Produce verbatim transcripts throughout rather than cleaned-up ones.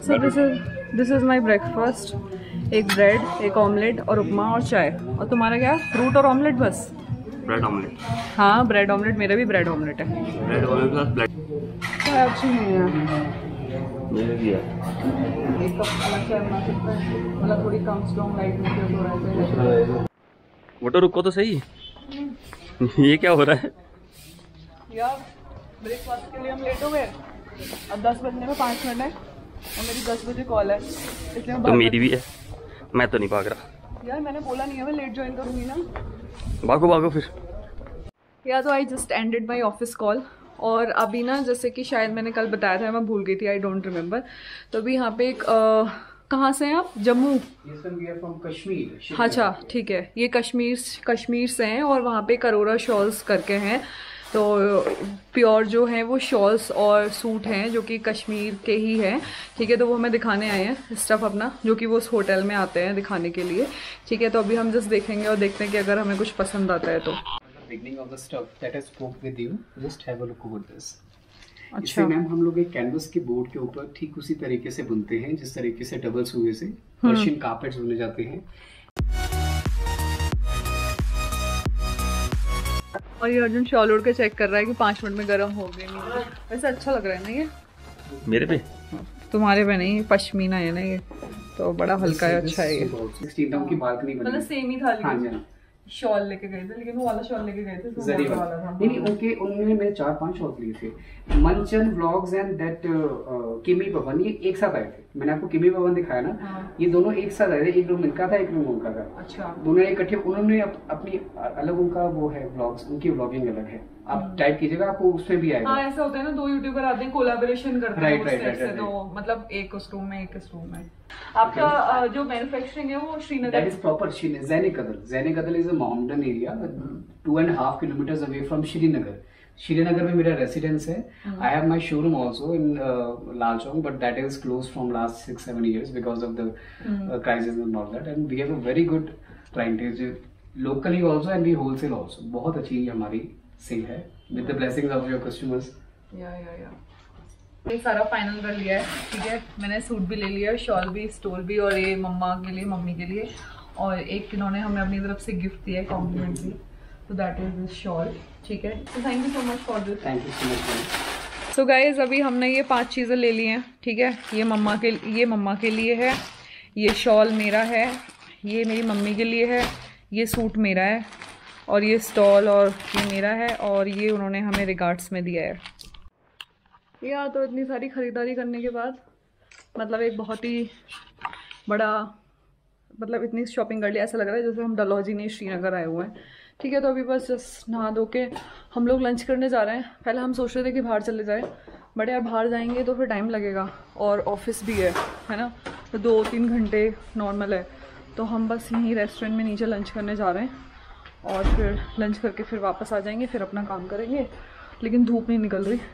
So this is this is my breakfast. एक bread, एक omelette और उपमा और चाय। और तुम्हारा क्या? फ्रूट और ऑमलेट बस? Bread omelette. हाँ ब्रेड ऑमलेट, मेरा भी ब्रेड ऑमलेट है। ब्रेड ऑमलेट प्लस ब्रेड अच्छी नहीं है मेरे भी है। एक कप अलग चाय बना सकता है, मतलब थोड़ी कम स्ट्रॉन्ग लाइट में थोड़ा ऐसे। वो तो रुको तो सही। ये क्या हो रहा है यार? ब्रेकफास्ट के लिए हम लेट हो गए। अब दस बजने में पाँच मिनट है और मेरी दस बजे कॉल है, इसलिए तो मेरी भी है। मैं तो नहीं भाग रहा यार, मैंने बोला नहीं है मैं लेट ज्वाइन करूँगी ना। भागो भागो फिर। या तो I just ended my office call और अभी ना, जैसे कि शायद मैंने कल बताया था, मैं भूल गई थी, आई डोंट रिमेम्बर। तो अभी यहाँ पे एक आ, कहाँ से हैं आप? जम्मू? कश्मीर। अच्छा ठीक है, ये कश्मीर कश्मीर से हैं और वहाँ पे करोरा शॉल्स करके हैं। तो प्योर जो है वो शॉल्स और सूट हैं जो कि कश्मीर के ही हैं। ठीक है, तो वो हमें दिखाने आए हैं स्टफ़ अपना, जो कि वो उस होटल में आते हैं दिखाने के लिए। ठीक है, तो अभी हम जस्ट देखेंगे और देखते हैं कि अगर हमें कुछ पसंद आता है तो। Beginning of the stuff that I spoke with you, just have a look over this. अच्छा इसे मैम हम लोग एक कैनवस के बोर्ड के ऊपर ठीक उसी तरीके से बुनते हैं जिस तरीके से डबल सुए से पर्शियन कार्पेट्स बुने जाते हैं। और ये अर्जुन शॉल उड़ के चेक कर रहा है कि पाँच मिनट में गर्म हो गए नहीं। वैसे अच्छा लग रहा है ना ये? मेरे पे? तुम्हारे पे नहीं, पश्मीना है ना ये, तो बड़ा हल्का है, अच्छा है ये। सिक्सटीन टाउन की बालकनी बनी। मतलब सेम ही था, हाँ जी। शॉल लेके गए थे, लेकिन वो वाला शॉल लेके गए थे तो जरी वाला वाला था। नहीं नहीं, उनके उन्होंने मैंने चार पांच शॉट लिए थे। मंचन व्लॉग्स एंड दैट किमी पवन, ये एक साथ आए थे। मैंने आपको किमी पवन दिखाया ना, हाँ। ये दोनों एक साथ आए थे। एक रूम इनका था, एक रूम उनका था। अच्छा, दोनों इकट्ठे। उन्होंने अप, अपनी अलग, उनका वो है व्लॉग्स, उनकी व्लॉगिंग अलग है। आप टाइप कीजिएगा आपको उसमें भी आएगा। हाँ ऐसा होता है ना, दो यूट्यूबर आते हैं, कोलैबोरेशन करते हैं राइट उस राइट साइड राइट से, तो मतलब एक उस रूम में एक इस रूम में। आपका जो मैन्युफैक्चरिंग है वो Srinagar? That is proper Zainakadal. Zainakadal is a mountain area two and half kilometers away from Srinagar. Srinagar में मेरा रेसिडेंस है। I have my showroom also in Lal Chowk, but that is closed from last six seven years because of the crisis and all that. And we have a very good clientele locally also and we wholesale also. बहुत अच्छी हमारी sale है with the blessings of your customers. Yeah yeah या ये सारा final कर लिया है। ठीक है, मैंने सूट भी ले लिया, शॉल भी, स्टोल भी, और ये मम्मा के लिए, मम्मी के लिए, और एक इन्होंने हमें अपनी तरफ से गिफ्ट दिया है कॉम्प्लीमेंट्री, तो दैट इज दिस शॉल। ठीक है, तो thank you so much for this. Thank you so much. So guys अभी हमने ये पांच चीज़ें ले ली हैं। ठीक है, ये मम्मा के ये मम्मा के लिए है, ये शॉल मेरा है, ये मेरी मम्मी के लिए है, ये सूट मेरा है, और ये स्टॉल और ये मेरा है, और ये उन्होंने हमें रिगार्ड्स में दिया है। यार तो इतनी सारी ख़रीदारी करने के बाद, मतलब एक बहुत ही बड़ा, मतलब इतनी शॉपिंग कर लिया, ऐसा लग रहा है जैसे हम डलहौजी नहीं श्रीनगर आए हुए हैं। ठीक है, तो अभी बस जस्ट नहा धो के हम लोग लंच करने जा रहे हैं। पहले हम सोच रहे थे कि बाहर चले जाए, बट यार बाहर जाएंगे तो फिर टाइम लगेगा और ऑफिस भी है है ना, तो दो तीन घंटे नॉर्मल है। तो हम बस यहीं रेस्टोरेंट में नीचे लंच करने जा रहे हैं और फिर लंच करके फिर वापस आ जाएंगे, फिर अपना काम करेंगे। लेकिन धूप नहीं निकल रही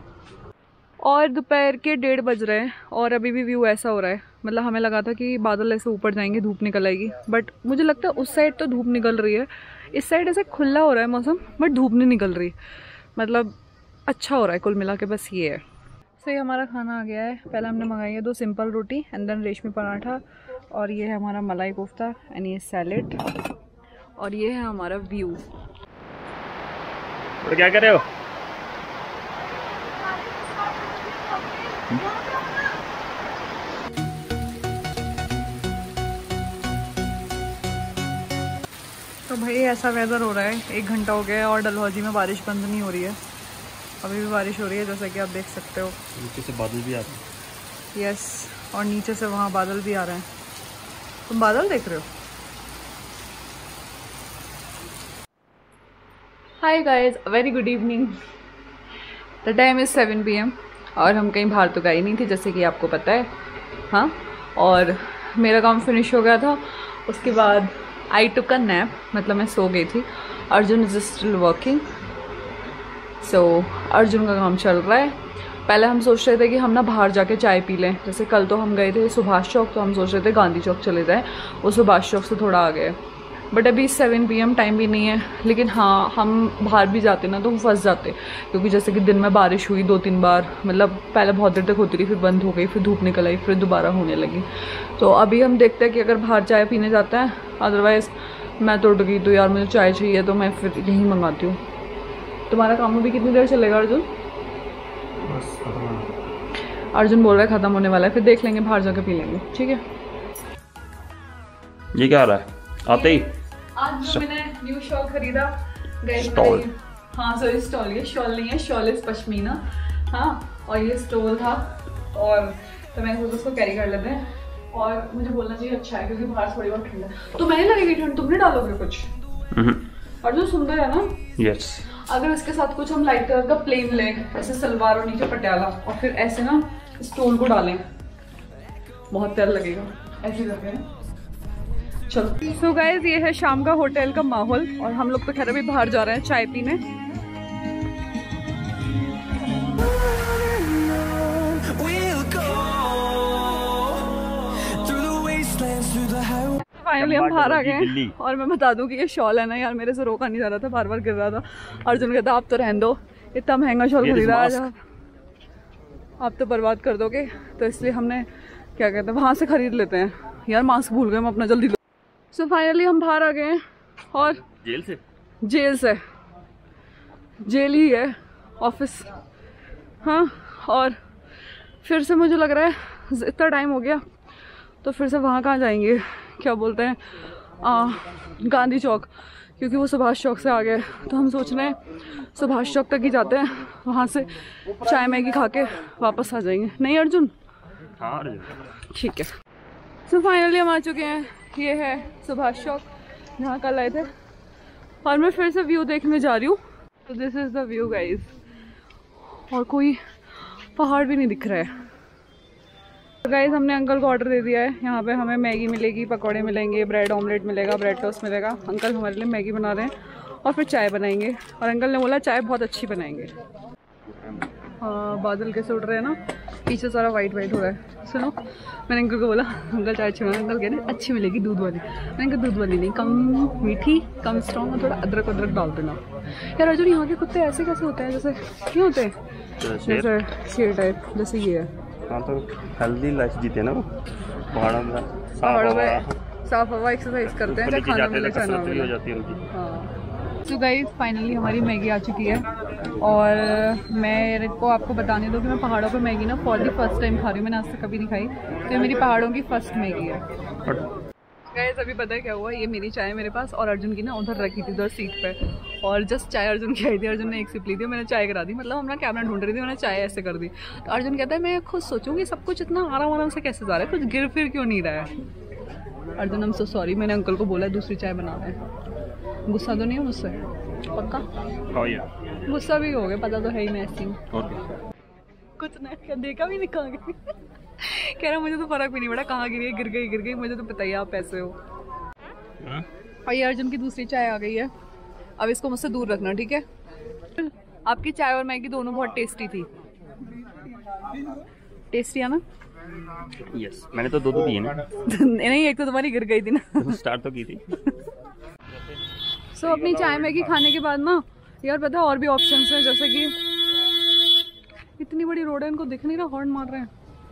और दोपहर के डेढ़ बज रहे हैं और अभी भी व्यू ऐसा हो रहा है, मतलब हमें लगा था कि बादल ऐसे ऊपर जाएंगे, धूप निकल आएगी, बट मुझे लगता है उस साइड तो धूप निकल रही है, इस साइड ऐसे खुला हो रहा है मौसम, बट धूप नहीं निकल रही। मतलब अच्छा हो रहा है कुल मिला के, बस ये है। सही, हमारा खाना आ गया है। पहले हमने मंगाई है दो सिंपल रोटी एंड देन रेशमी पराठा, और ये है हमारा मलाई कोफ्ता एंड ये सैलेड, और ये है हमारा व्यू। तो क्या कर रहे हो? तो भाई ऐसा वेदर हो रहा है, एक घंटा हो गया है और डलहौजी में बारिश बंद नहीं हो रही है, अभी भी बारिश हो रही है जैसा कि आप देख सकते हो। नीचे से बादल भी आ रहे हैं। यस, और नीचे से वहाँ बादल भी आ रहे हैं। तुम बादल देख रहे हो? Hi guys, very good evening. The time is seven P M और हम कहीं बाहर तो गए नहीं थे जैसे कि आपको पता है। हाँ, और मेरा काम फिनिश हो गया था, उसके बाद आई टुक अ नैप, मतलब मैं सो गई थी। Arjun is still working, so Arjun का काम चल रहा है। पहले हम सोच रहे थे कि हम ना बाहर जाके चाय पी लें, जैसे कल तो हम गए थे सुभाष चौक, तो हम सोच रहे थे गांधी चौक चले जाएं, वो सुभाष चौक से थोड़ा आ गए। बट अभी सेवन पी एम टाइम भी नहीं है। लेकिन हाँ, हम बाहर भी जाते ना तो हम फंस जाते, क्योंकि जैसे कि दिन में बारिश हुई दो तीन बार, मतलब पहले बहुत देर तक होती रही, फिर बंद हो गई, फिर धूप निकल आई, फिर दोबारा होने लगी। तो अभी हम देखते हैं कि अगर बाहर चाय पीने जाते हैं, अदरवाइज़ मैं तो उठ गई तो यार मुझे चाय चाहिए, तो मैं फिर यहीं मंगाती हूँ। तुम्हारा काम अभी कितनी देर चलेगा अर्जुन? अर्जुन बोल रहा है ख़त्म होने वाला है, फिर देख लेंगे, बाहर जाकर पी लेंगे, ठीक है। ये क्या आ रहा है आते ही? आज जो मैंने न्यू शॉल खरीदा, स्टॉल, हाँ सॉरी स्टॉल, ये शॉल नहीं है, शॉल इज पश्मीना। हाँ, और ये स्टॉल था, और तो मैंने सोचा उसको कैरी कर लेते हैं। और मुझे बोलना चाहिए अच्छा है, क्योंकि बाहर थोड़ी बहुत ठंड है। तो मैंने लगेगी ठंड, तुम नहीं डालोगे कुछ? और जो सुंदर है ना, यस। अगर इसके साथ कुछ हम लाइट कलर का प्लेन लें, ऐसे सलवार और नीचे पटियाला, और फिर ऐसे ना स्टोन को डालें, बहुत प्यारा लगेगा। ऐसे करते हैं, चलो। सो गाइज, ये है शाम का होटल का माहौल, और हम लोग तो खैर अभी बाहर जा रहे हैं चाय पीने। फाइनली हम बाहर आ गए, और मैं बता दूं कि ये शॉल है ना यार, मेरे से रोका नहीं जा रहा था, बार बार गिर रहा था। अर्जुन कहता आप तो रहने दो, इतना महंगा शॉल खरीदा आज आप तो बर्बाद कर दोगे, तो इसलिए हमने क्या कहते हैं वहाँ से खरीद लेते हैं। यार मास्क भूल गए हम अपना, जल्दी। सो फाइनली हम बाहर आ गए हैं, और जेल से जेल से जेल ही है, ऑफिस। हाँ, और फिर से मुझे लग रहा है इतना टाइम हो गया, तो फिर से वहाँ कहाँ जाएंगे, क्या बोलते हैं, आ, गांधी चौक, क्योंकि वो सुभाष चौक से आ गए। तो हम सोच रहे हैं सुभाष चौक तक ही जाते हैं, वहाँ से चाय मैगी खा के वापस आ जाएंगे। नहीं अर्जुन? हाँ अर्जुन, ठीक है। सो फाइनली हम आ चुके हैं, ये है सुभाष चौक जहाँ कल आए थे, और मैं फिर से व्यू देखने जा रही हूँ। तो this is the view guys, और कोई पहाड़ भी नहीं दिख रहा है। तो गाइज हमने अंकल को ऑर्डर दे दिया है, यहाँ पे हमें मैगी मिलेगी, पकौड़े मिलेंगे, ब्रेड ऑमलेट मिलेगा, ब्रेड टोस्ट मिलेगा। अंकल हमारे लिए मैगी बना रहे हैं, और फिर चाय बनाएंगे, और अंकल ने बोला चाय बहुत अच्छी बनाएंगे। हाँ, बादल कैसे उड़ रहे हैं ना, पीछे सारा वाइट वाइट हो रहा है। सुनो, मैंने अंकल को बोला अंकल चाय अच्छी बना, अंकल कह रहे अच्छी मिलेगी दूध वाली। मैंने कहा दूध वाली नहीं, कम मीठी, कम स्ट्रॉन्ग, और थोड़ा अदरक अदरक डाल देना। यार अर्जुन, यहाँ के कुत्ते ऐसे कैसे होते हैं, जैसे क्यों होते हैं, जैसे शेर टाइप, जैसे ये है। हाँ, तो हेल्दी लाइफ जीते ना वो पहाड़ों में, पहाड़ों में साफ हवा, एक्सरसाइज करते हैं, खाना मिले खाना हो जाती है उनकी। हाँ। तो गाइस फाइनली हमारी मैगी आ चुकी है, और मेरे को आपको बताने दो कि मैं पहाड़ों पे मैगी ना फॉर दी फर्स्ट टाइम खा रही हूँ, मैंने आज तक कभी नहीं खाई, तो ये मेरी पहाड़ों की फर्स्ट मैगी है। गाइस अभी पता है क्या हुआ, ये मेरी चाय मेरे पास, और अर्जुन की ना उधर रखी थी, उधर सीट पे, और जस्ट चाय अर्जुन की आई थी, अर्जुन ने एक सिप ली थी, मैंने चाय करा दी, मतलब हम ना कैमरा ढूंढ रही थी, मैंने चाय ऐसे कर दी। तो अर्जुन कहता है मैं खुद सोचूंगी सब कुछ इतना आराम आराम से कैसे जा रहा है, कुछ गिर फिर क्यों नहीं रहा है। अर्जुन हम सो सॉरी, मैंने अंकल को बोला दूसरी चाय बनाना है। गुस्सा तो नहीं है मुझसे? पक्का? oh, yeah. गुस्सा भी हो गया, पता तो है ही मैं ऐसी हूँ। okay. कुछ नहीं देखा भी नहीं, कहाँ गई कह रहा मुझे तो फर्क भी नहीं पड़ा, कहाँ गिरी गिर गई गिर गई, मुझे तो पता ही आप ऐसे हो। huh? और ये अर्जुन की दूसरी चाय आ गई है, अब इसको मुझसे दूर रखना, ठीक है। आपकी चाय और मैगी दोनों बहुत टेस्टी थी। टेस्टी है ना? यस, मैंने तो दो दो दी है ना नहीं, एक तो तुम्हारी गिर गई थी ना स्टार्ट तो की थी। सो so, अपनी चाय मैगी खाने के बाद ना यार पता है और भी ऑप्शंस हैं, जैसे कि इतनी बड़ी रोड है, इनको दिख नहीं रहा, हॉर्न मार रहे हैं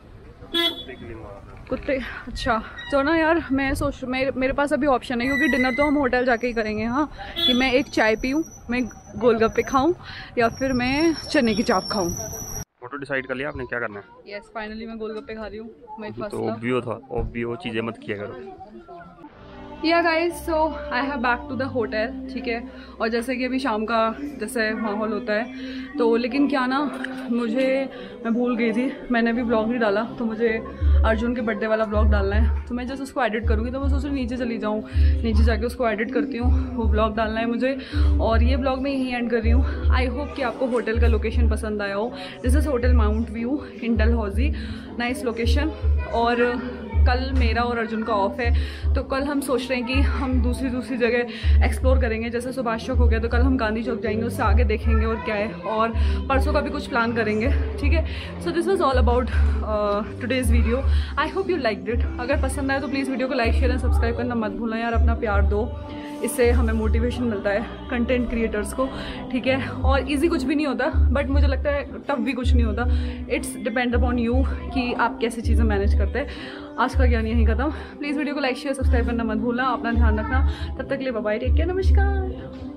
कुत्ते। अच्छा तो ना यार मैं सोच मेरे मेरे पास अभी ऑप्शन है, क्योंकि डिनर तो हम होटल जाके ही करेंगे। हाँ, कि मैं एक चाय पीऊँ, मैं गोलगप्पे खाऊं, या फिर मैं चने की चाप खाऊं। फोटो डिसाइड कर लिया आपने क्या करना है? यस yes, फाइनली मैं गोलगप्पे खा रही हूँ। मैं फर्स्ट तो ओब्वियो था, ओब्वियो चीजें मत किया करो। Yeah guys so I have back to the hotel, ठीक है। और जैसे कि अभी शाम का जैसे माहौल होता है, तो लेकिन क्या ना मुझे मैं भूल गई थी, मैंने अभी ब्लॉग नहीं डाला, तो मुझे अर्जुन के बर्थडे वाला ब्लॉग डालना है। तो मैं जैसे उसको एडिट करूँगी तो मैं सोच रही नीचे चली जाऊँ, नीचे जाके उसको एडिट करती हूँ, वो ब्लॉग डालना है मुझे। और ये ब्लॉग मैं यहीं एंड कर रही हूँ। आई होप कि आपको होटल का लोकेशन पसंद आया हो। This is hotel mount view in Dalhousie, nice location. और कल मेरा और अर्जुन का ऑफ है, तो कल हम सोच रहे हैं कि हम दूसरी दूसरी जगह एक्सप्लोर करेंगे। जैसे सुभाष चौक हो गया, तो कल हम गांधी चौक जाएंगे, उससे आगे देखेंगे और क्या है, और परसों का भी कुछ प्लान करेंगे, ठीक है। So this was all about today's video. I hope you like it. अगर पसंद आए तो प्लीज़ वीडियो को लाइक शेयर एंड सब्सक्राइब करना मत भूलना यार, अपना प्यार दो। इससे हमें मोटिवेशन मिलता है कंटेंट क्रिएटर्स को, ठीक है। और इजी कुछ भी नहीं होता, बट मुझे लगता है टफ भी कुछ नहीं होता। इट्स डिपेंड अपॉन यू कि आप कैसी चीज़ें मैनेज करते हैं। आज का ज्ञान यहीं खत्म। प्लीज़ वीडियो को लाइक शेयर सब्सक्राइब करना मत भूलना। अपना ध्यान रखना। तब तक के लिए बाय बाय, टेक केयर, नमस्कार।